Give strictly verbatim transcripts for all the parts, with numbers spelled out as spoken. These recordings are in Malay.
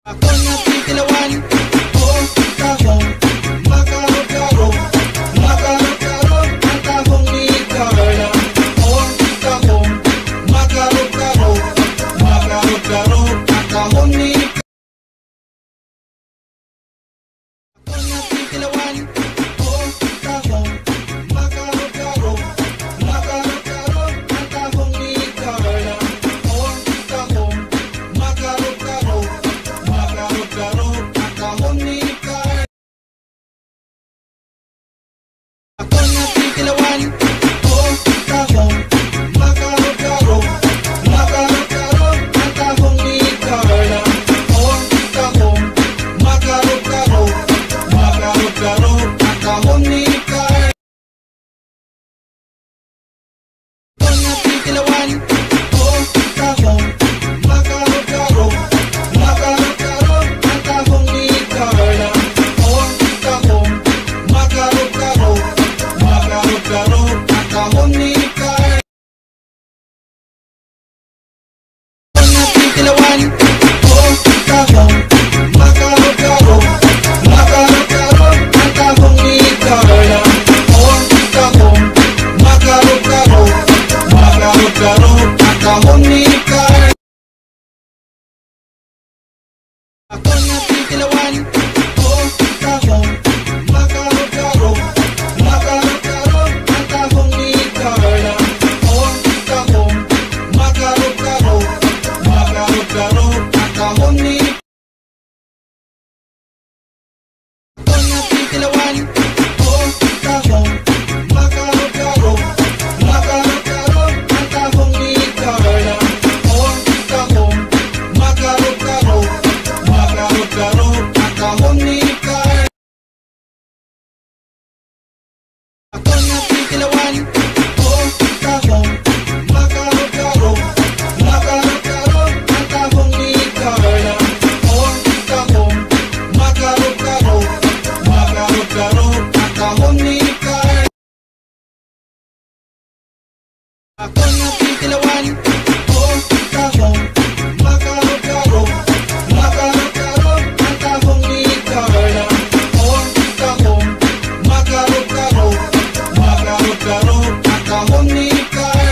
Ako nating kilawan, oh tahong makarog-karog, makarog-karog ang tahong ni Carla. Oh tahong makarog-karog, makarog-karog ang tahong ni Carla. Ako nating kilawan, oh tahong makarog-karog, makarog-karog ang tahong ni Carla. Oh tahong makarog-karog, makarog-karog ang tahong ni Carla. Ako nating kilawan, oh tahong makarog-karog, makarog-karog ang tahong ni Carla. Oh tahong makarog-karog, makarog-karog ang tahong ni Carla. Ako nating kilawan, oh tahong makarog-karog, makarog-karog ang tahong ni Carla. Oh tahong makarog-karog, makarog-karog ang tahong ni Carla. Ako nating kilawan, oh tahong makarog-karog, makarog-karog ang tahong ni Carla. Oh tahong makarog-karog, makarog-karog ang tahong ni Carla. Ako nating kilawan, oh tahong makarog-karog, makarog-karog ang tahong ni Carla. Oh tahong makarog-karog, makarog-karog ang tahong ni Carla. Ako nating kilawan, oh tahong makarog-karog, makarog-karog ang tahong ni Carla. Oh tahong makarog-karog, makarog-karog ang tahong ni Carla. Ako nating kilawan, oh tahong makarog-karog, makarog-karog ang tahong ni Carla. Oh tahong makarog-karog, makarog-karog ang tahong ni Carla. Ako nating kilawan, oh tahong makarog-karog, makarog-karog ang tahong ni Carla. Oh tahong makarog-karog, makarog-karog ang tahong ni Carla.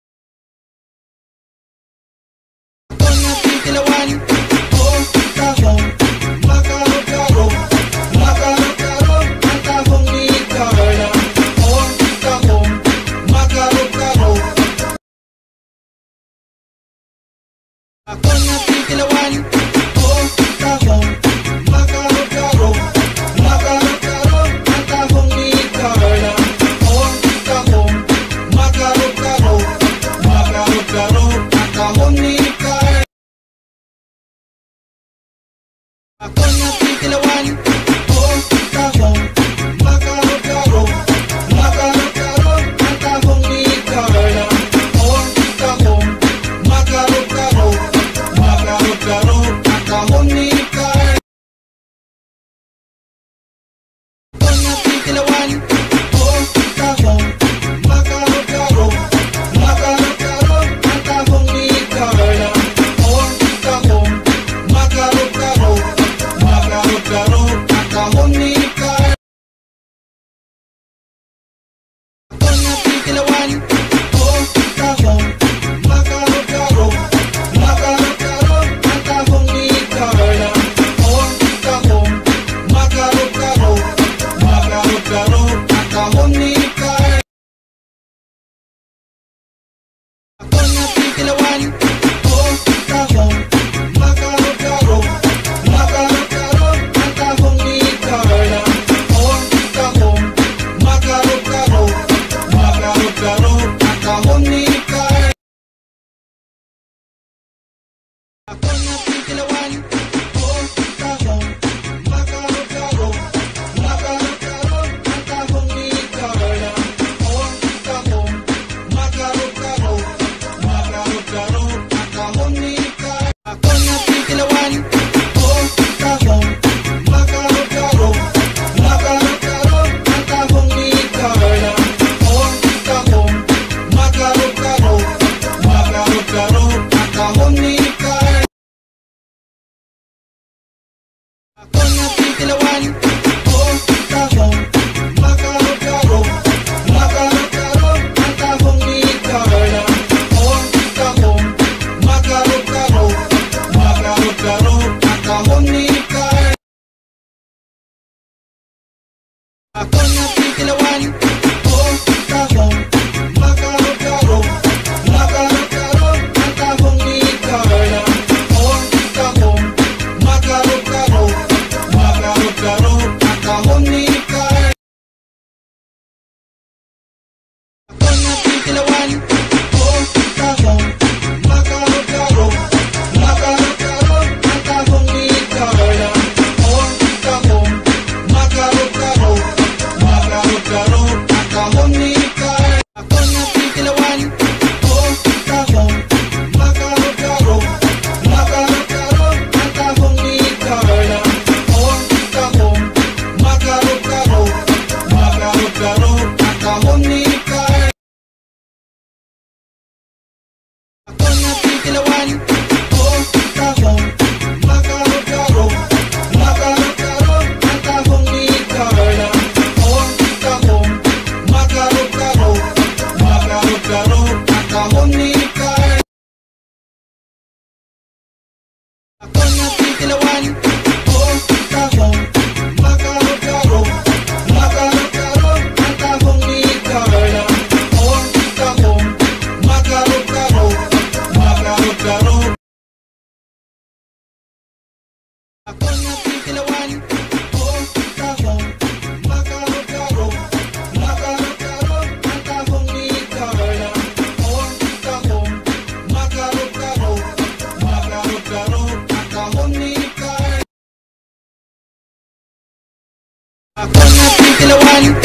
Ako nating kilawan, oh tahong makarog-karog, makarog-karog ang tahong ni Carla. Oh tahong makarog-karog. Ako nating kilawan, oh tahong makarog-karog, makarog-karog ang tahong ni Carla. Oh tahong makarog-karog, makarog-karog ang tahong ni Carla. Ako nating kilawan, oh tahong makarog-karog, makarog-karog ang tahong ni Carla. Oh tahong makarog-karog, makarog-karog ang tahong ni Carla. Ako nating kilawan, oh tahong makarog-karog, makarog-karog ang tahong ni Carla. Oh tahong makarog-karog, makarog-karog ang Ako nagtitilawan, oh tahong makaro-karo, makaro-karo ang tahong ni Carla. Oh tahong makaro-karo, makaro-karo ang tahong ni Carla. Ako nagtitilawan, oh tahong makaro-karo, makaro-karo ang tahong ni Carla. Oh tahong makaro-karo, makaro-karo ang tahong ni Carla. Ako nagtitilawan, oh tahong makaro-karo, makaro-karo ang tahong ni Carla. Oh tahong makaro-karo, makaro-karo ang tahong ni Carla. Ako nagtitilawan, oh tahong makaro-karo, makaro-karo ang tahong ni Carla. Oh tahong makaro-karo, makaro-karo ang tahong ni Carla. Ako nagtitilawan, oh tahong makaro-karo, makaro-karo ang tahong ni Carla. Oh tahong makaro-karo, makaro-karo ang tahong ni Carla. Ako nagtitilawan, oh tahong makaro-karo, makaro-karo ang tahong ni Carla. Oh tahong makaro-karo, makaro-karo. Ako nagtitilawan, oh tahong makaro-karo, makaro-karo ang tahong ni Carla. Oh tahong makaro-karo, makaro-karo ang tahong ni Carla. Ako nagtitilawan,